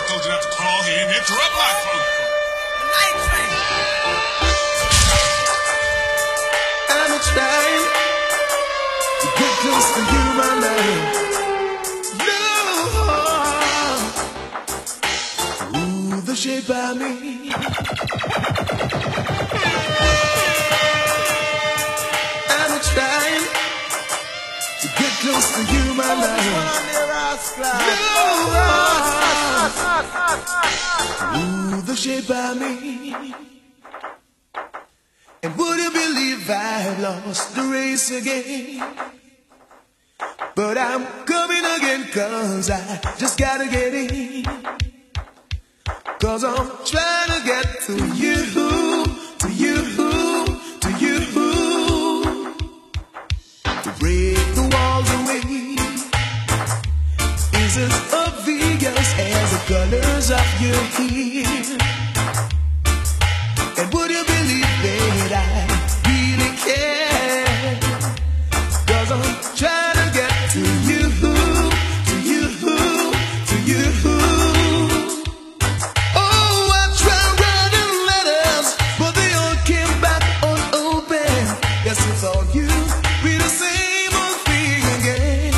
told you not to call here and interrupt my phone. Night train. I'm trying to get close to you, my love. No. Ooh, the shape of me. I'm trying to get close to you, my love. Ooh, the shape of me. And would you believe I've lost the race again? But I'm coming again, 'cause I just gotta get in. 'Cause I'm trying to get to you, to you, to you. To break the walls away is as obvious as the colors of your hair. And would you believe that I really care? 'Cause I'm trying to get to you, to you, to you. Oh, I tried writing letters, but they all came back unopened. Guess it's all you, be the same old thing again.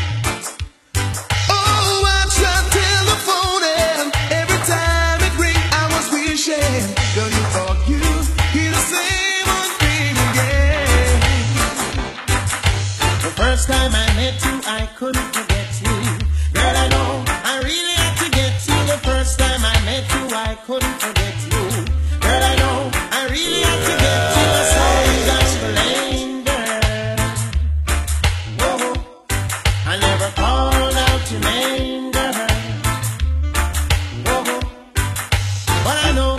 Oh, I tried telephoning, every time it rang I was wishing. Girl, you thought you hear the same old thing again. The first time I met you, I couldn't forget you. Girl, I know I really had to get you. The first time I met you, I couldn't forget you. Girl, I know I really had to get you. I saw you just playing, girl. Whoa, I never called out your name, girl. Whoa, but I know,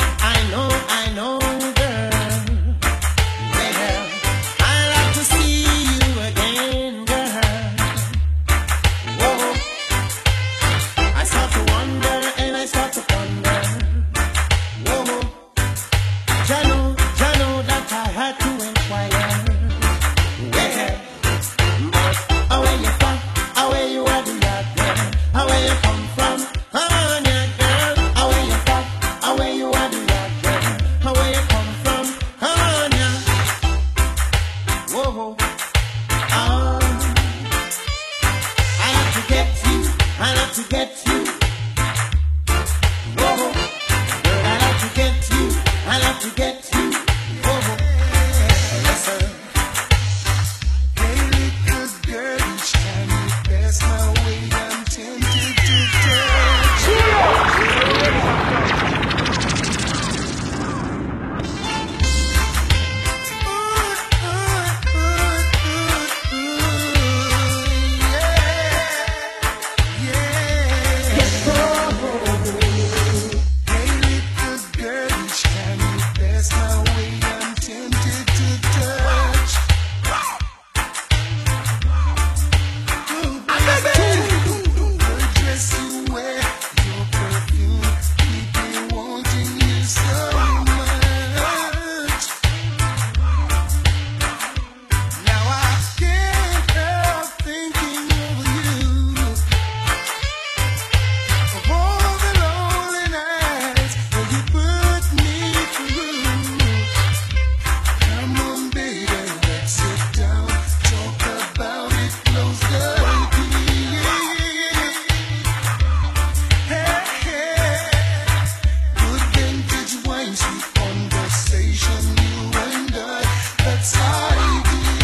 girl. Well, I'd like to see you again, girl. Whoa, I start to wonder and I start to ponder. Whoa, I know that I had to inquire. Well, but away you from, away you are the yard, girl. Away you come from, come on, yeah, girl. Away you from, away you are the yard, girl. Away you come from, come on, yeah. Whoa, I have to get you, I have to get you. Whoa, girl, I have to get you, I have to get you. Whoa, listen. Hey, little girl, each time you pass my way, I'm tempted to touch. Hey, little girl, each time you pass my way, I'm tempted to touch. The dress you wear, your perfume, keep me wanting you so much. Now I can't help thinking of you, of all the lonely nights that you put me through. Come on, baby, let's sit down, talk about it closer. Hey, hey, good vintage wine, sweet conversation, you and I, that's how it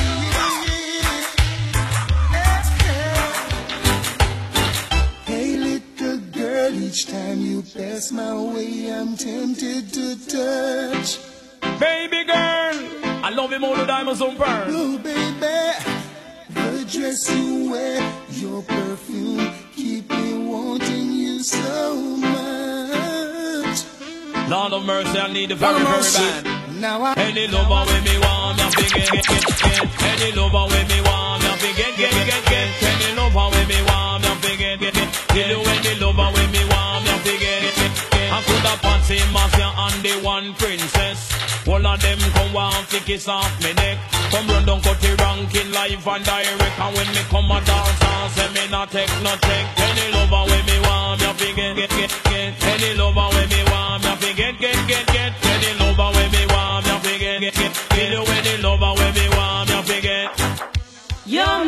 is. Hey, little girl, each time you pass my way, I'm tempted to touch. Baby girl, I love you more than diamonds on pearl. Oh, baby, the dress you wear, your perfume, keep me wanting you so much. Lord of mercy, I need the very, very bad. Now I Any lover with me want, me get. Any lover with me want, me get. Any lover with me want, me get. Tell you any lover with me want, me get. I could have fancy mafia and the one princess. All of them come want to kiss off me neck. Come run down cut the ranking live and direct. And when me come a dance and say me not take no check. Any lover with me want, me get. lover when me want me forget, get. Any lover when me want me forget, get. Kill you any lover when me want me forget. You're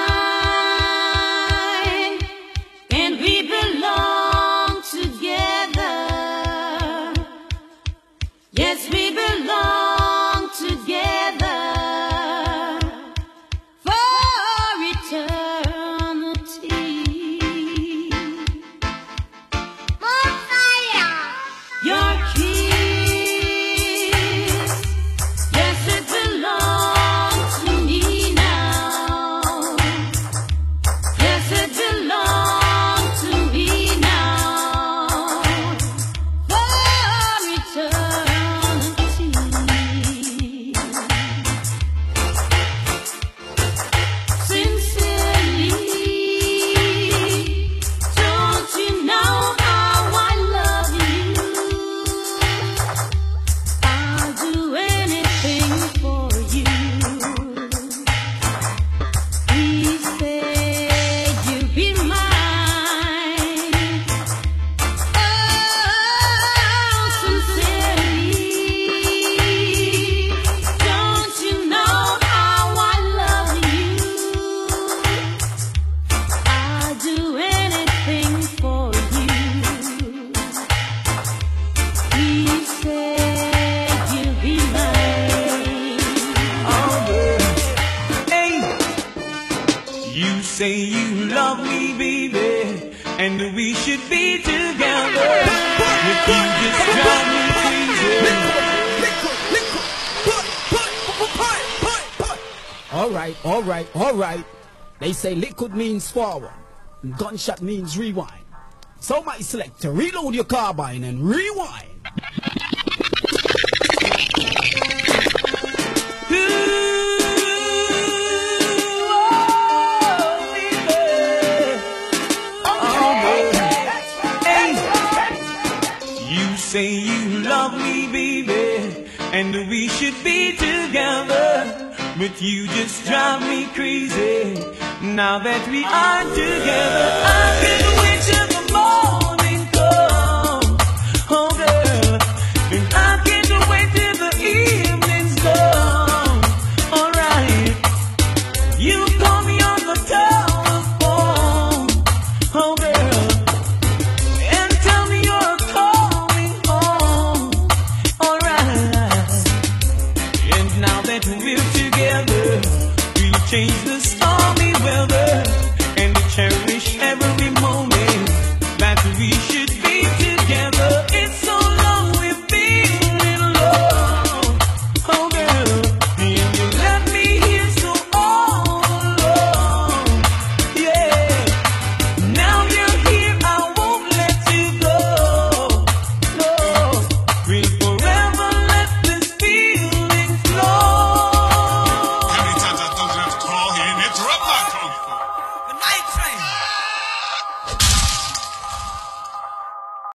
mine, and we belong together. Yes, we belong together for eternity. More fire! Your kiss, yes, it belongs to me now. Yes, it belongs to me now for eternity. Sincerely, don't you know how I love you? I'll do anything for you. Please say you'll be mine. Oh, sincerely, don't you know how I love you? I'll do anything for you. Please say you'll be mine. Hey, you say you love me, baby, and we should be together. If you just drive me crazy. All right. They say liquid means forward, and gunshot means rewind. So my selector, reload your carbine and rewind. You say you love me, baby, and we should be together. But you just drive me crazy now that we are together.